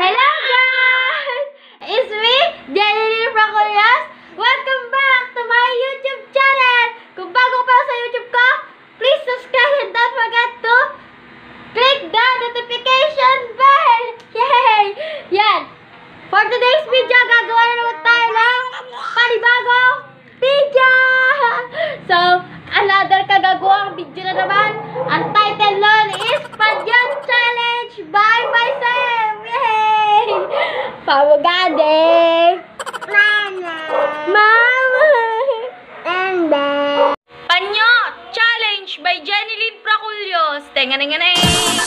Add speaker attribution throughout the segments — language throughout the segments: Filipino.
Speaker 1: Hello guys! It's me, Jenny Fracoyas. Welcome back to my YouTube channel. Kung bago pa sa YouTube ko, please subscribe and don't forget to click the notification bell. Yay! Yan! For today's video, gagawa na naman tayo ng panibagong video! So, another kagagawang video na naman. Ang title nun is Padyang Challenge by myself! Yay! Pamagade! Mama!
Speaker 2: Panyo Challenge by Jenny Lynn Fraculios. Tenga-nenga-neng!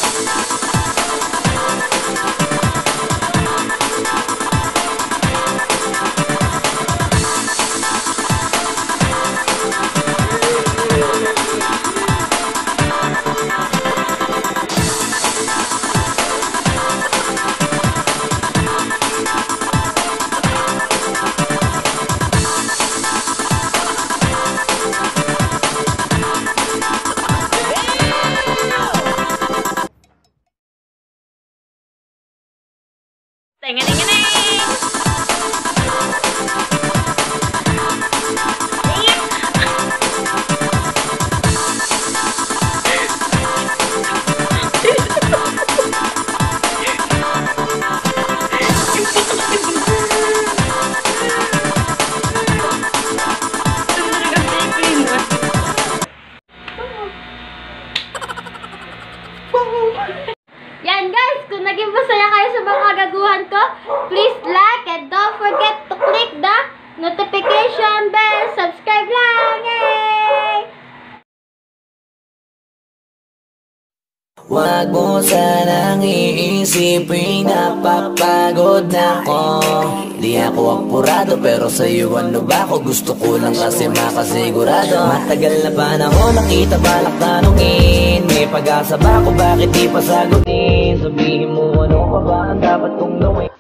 Speaker 2: Tenga-nenga-neng!
Speaker 1: Yan guys, kung naging masaya kayo sa mga kagaguhan ko, please like and don't forget to click the notification bell. Subscribe lang! Yay!
Speaker 3: Wag mo sanang iisipin napapagod na ako. Di ako apurado pero sa'yo ano ba ako? Gusto ko lang kasi makasigurado. Matagal na panahon nakita balak tanungin. May pag-asa ba ako? Bakit di pa sagutin? Sabihin mo ano pa ba ang dapat kong gawin?